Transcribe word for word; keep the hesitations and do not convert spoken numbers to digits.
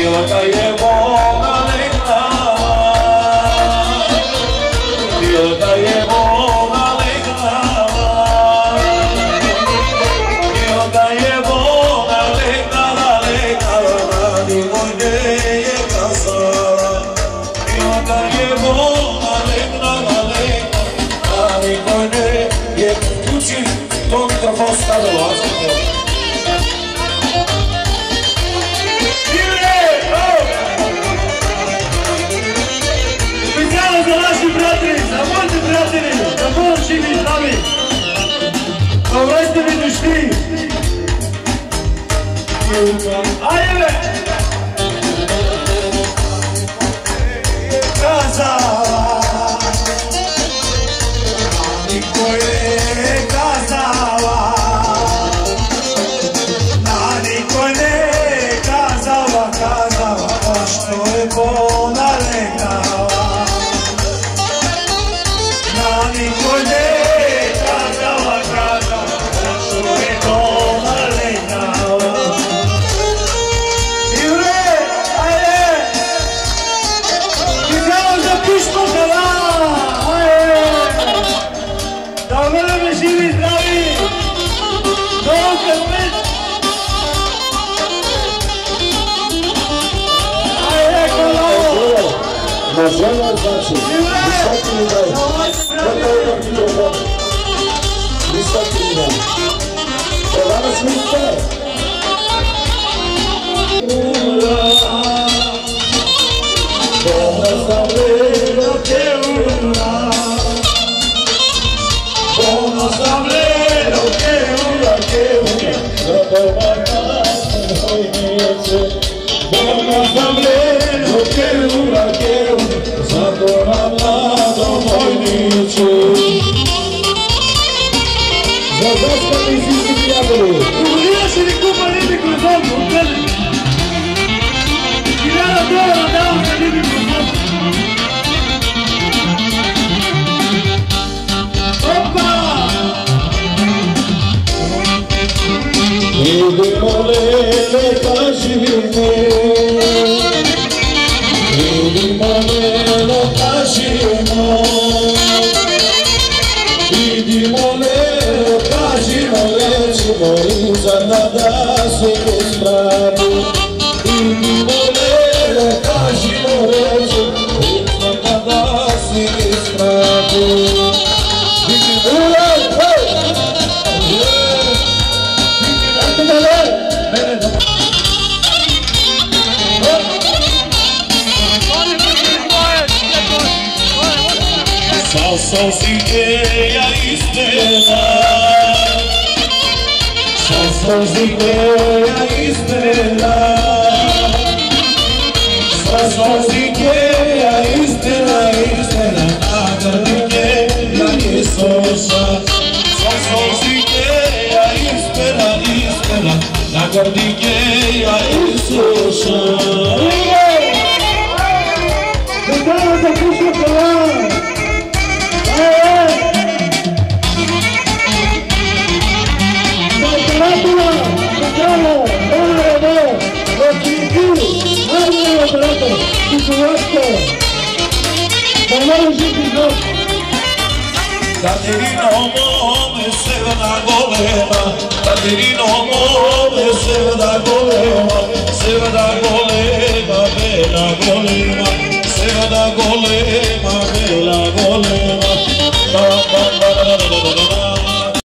Ilka je moga legnava, Ilka je moga legnava, Ilka je moga legnava, legnava, radi vojne je kazala. Ilka je moga legnava, legnava, radi vojne je ključi to mikrofon stavilo. Živi zdravi, dovrajte mi dušti. Ajde! Je kazala, niko je kazala, na niko ne kazala, kazala, što je bona legnava. Na niko ne kazala, kazala, što je bona legnava. Jure, ajde! Ti znamo za pismo dala, ajde! Da vreme živi zdravi, dobro spet! Ajde, kolavo! Na žena znači, visoki nivaj, kada je mikrofon, visoki nivaj. To danas vidite. Bona zavljeno ke ura, Bona zavljeno ke ura, ke ura, zato vakasne hojnice. Bona zavljeno ke ura, ke ura, zato na mladom hojnicu. Za zaspani svi prijatelji. Uvrija se ni kupa ribi kroz ovu, odgledaj. Hiljada dolara dao za ribi kroz ovu. Opa! Idemo lele, kaži mi, idemo lele, kaži mi, idemo lele, kaži mi, lećemo iza da se ispravi. Idemo lele, kaži mi, lećemo iza da se ispravi. Sa ideja istela, sa ideja istela, sa ideja istela, istela, na grdike ja Isusa. Sa ideja istela, istela, na grdike ja Isusa. Zdravno da pušate vam! Operatora, Zdravno, Donareve, Ročinki, najbolji operator, Kukuvačko, da mogu žiti zbog. Katerino mome severna golema, Katerino mome severna golema, severna golema, bela golema, severna golema.